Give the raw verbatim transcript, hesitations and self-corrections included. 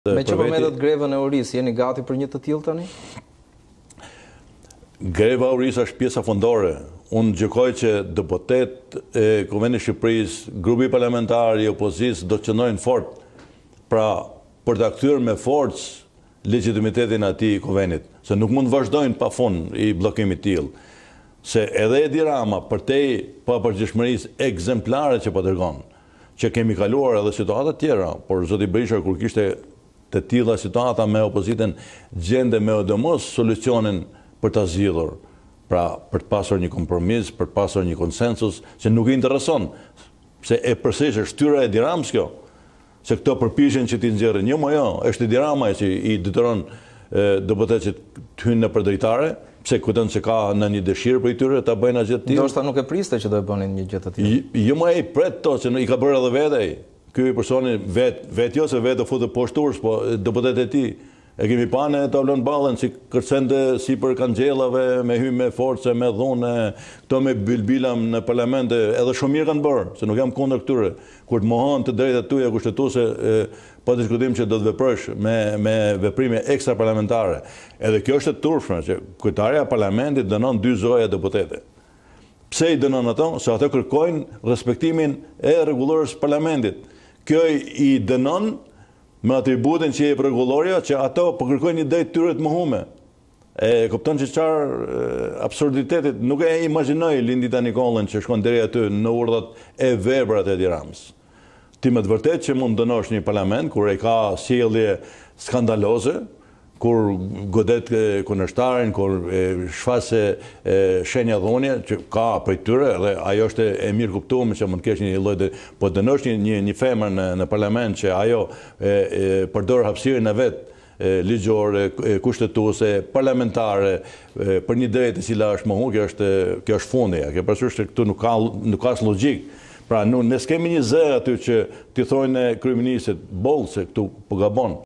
Me që përmendet grevën e urës, jeni gati për një të tillë tani? Greva e urës është pjesa fondore. Unë gjykoj që deputet e Kuvendit të Shqipërisë, grupi parlamentar i opozicës do të qëndrojnë fort pra për ta kthyer me forcë legitimitetin e atij Kuvendit, se nuk mund të vazhdojnë pafund i bllokimit të tillë. Se edhe Edi Rama përtej papërgjithshmërisë ekzemplare që po dërgon, që kemi kaluar edhe situata tjera, por zoti Berisha kur kishte të tilla situata me opozitën gjende me odemos solucionin për ta zgjidhur. Pra, për të pasur një kompromis, për të pasur një konsensus, që nuk i intereson, se e përsëri është shtyra e Edi Ramës kjo, se këto përpiqen që t'i nxjerrin. Jo, mo jo, është Edi Rama që i detyron deputetët që të hyjnë në përdrejtare, pse kujton se ka në një dëshirë për i tyre ta bëjnë asgjë të tillë. Ndoshta nuk e priste që do e bënin një gjë të tillë. Jo, mo ai pret to që i ka bërë edhe vetë ai. Ky personi vet, vet jo se vetë futet poshtë urës, po deputetët e tij. E kemi panë tablon ballën si kërcente sipër kanxhellave, me hymë me forcë, me dhunë, këto me bilbila në parlament, edhe shumë mirë kanë bërë, se nuk jam kundër këtyre. Kur të mohon të drejtat tuaja kushtetuese, po diskutojmë që do të veprosh me me veprime ekstraparlamentare. Edhe kjo është e turpshme që kryetaria e parlamentit dënon dy zoja deputete. Pse i dënon ato? Se ato kërkojnë respektimin e rregullorës së parlamentit. Kjo i dënon me atributin që jep rregulloria që ato po kërkojnë një drejt tyre të mohume. E kupton që çfarë absurditetit, nuk e imagjinoj Lindita Nikollën që shkon deri aty në urdhat e verbra të Edi Ramës. Ti me të vërtetë që mund dënosh një parlament kur e ka sjellje skandaloze, kur godet kundërshtarin, kur shfaqe shenja dhunje që ka prej tyre, dhe ajo është e mirë kuptuar që mund të kesh një lloj, po dënosh një një, një femër në, në parlament që ajo e, e, përdor hapësirën e vet ligjore, kushtetuese, parlamentare për një drejtë e cila është mohu, kjo është kjo është fundi. Kjo parasysh se këtu nuk ka nuk ka logjik. Pra, ne s'kemi një zë aty që t'i thonë kryeministit boll se këtu po gabon.